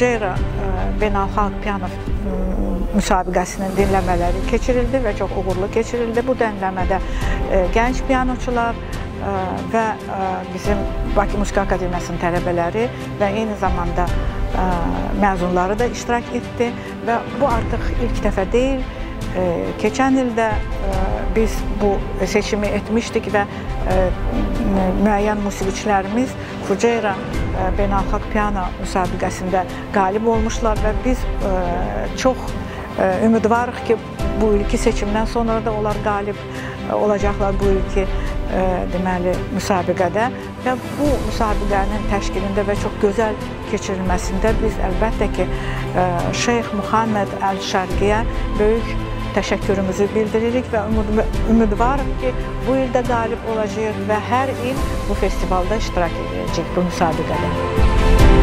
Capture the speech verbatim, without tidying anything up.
Fuceyra Beynəlxalq Piano müsabiqəsinin dinləmələri keçirildi və çox uğurlu keçirildi. Bu dinləmədə gənc pianoçular və bizim Bakı Musiqi Akademiyasının tələbələri və eyni zamanda məzunları da iştirak etdi və bu artıq ilk dəfə deyil. Keçən ildə biz bu seçimi etmişdik və müəyyən musiqiçilərimiz Fuceyra Beynəlxalq Piano müsabiqəsində qalib olmuşlar və biz çox ümidvarıq ki, bu ilki seçimdən sonra da onlar qalib olacaqlar bu ilki deməli müsabiqədə və bu müsabiqənin təşkilində və çox gözəl keçirilməsində biz əlbəttə ki, Şeyx Muhammed Əl-Şərqiyə böyük təşəkkürümüzü bildiririk və ümidvarıq ki, bu ildə qalib olacaq və hər il bu festivalda iştirak edəcək bu müsabiqədə.